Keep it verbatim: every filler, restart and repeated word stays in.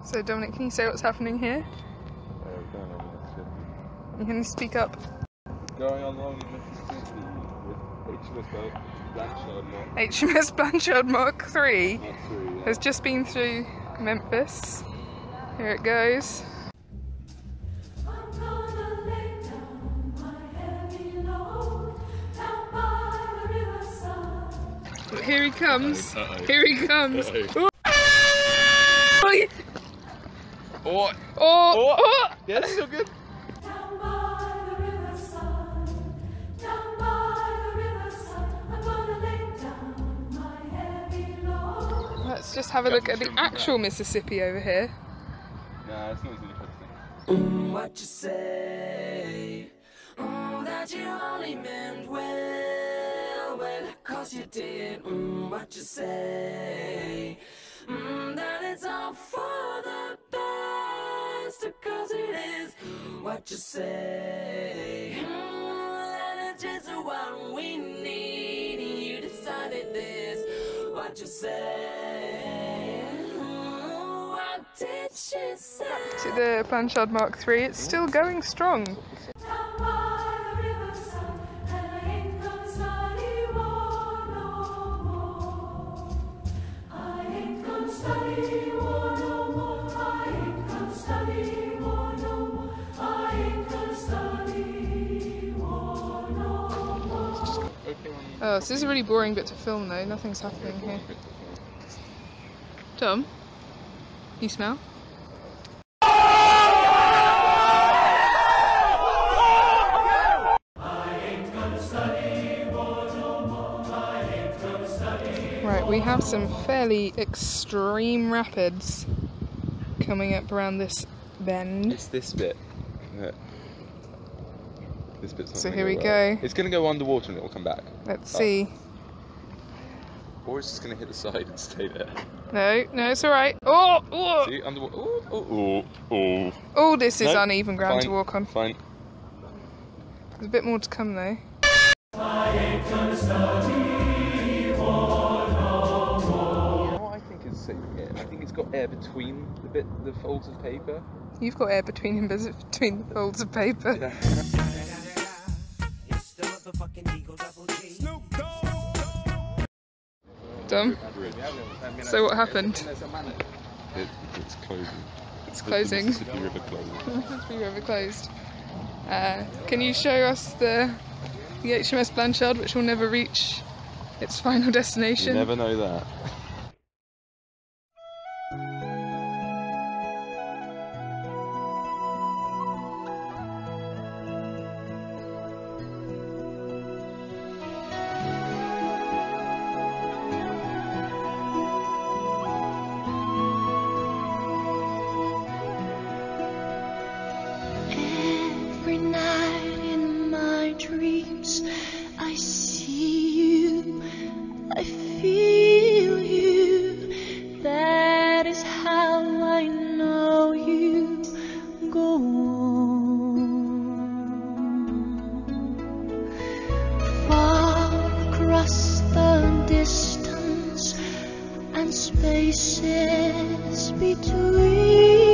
So Dominic, can you say what's happening here? Uh, going on Mississippi. You can speak up. Going along Mississippi with H M S Blanchard Mark. H M S Blanchard Mark three Mark three, yeah. has just been through Memphis. Here it goes. Here he comes. Uh-oh, uh-oh. Here he comes. Uh-oh. Oh! Oh! Oh! Oh! Oh! Yeah, that's still good. Down by the riverside, down by the riverside, I'm gonna lay down my heavy load. Let's just have a look at the actual Mississippi over here. Nah, it's not as interesting. Mm, what you say? Mm, that you only meant well, well, cause you did. Mm, what you say? Mm, that it's all for the best, cause it is. What you say? Mm, that it's just what we need. You decided this. What you say? Mm, what did she say? To the Blanchard Mark three, it's still going strong. Down by the riverside, and I ain't gonna study war no more. I ain't gonna study war no more. I ain't gonna study war no more. I ain't gonna study war no more. Oh, this is a really boring bit to film though, nothing's happening here. Tom, you smell? Right, we have some fairly extreme rapids coming up around this bend. It's this bit. Yeah. This bit's not So gonna here we well. go. It's going to go underwater and it will come back. Let's Oh. see. Or it's just going to hit the side and stay there. No, no, it's alright. Oh, oh, See, underwater. Oh, oh, oh, oh. oh, this is No, uneven ground fine, to walk on. Fine. There's a bit more to come though. I ain't gonna study war no more. You know what I think is safe here? I think it's got air between the bit, the folds of paper. You've got air between him, between the folds of paper. Yeah. Dom, so what happened? It, it's closing. It's The closing. Mississippi River closing. Mississippi River closed. Uh, can you show us the the H M S Blanchard, which will never reach its final You destination? never know that. Every night in my dreams, I see you, I feel you. That is how I know you go on. Far across the distance and spaces between.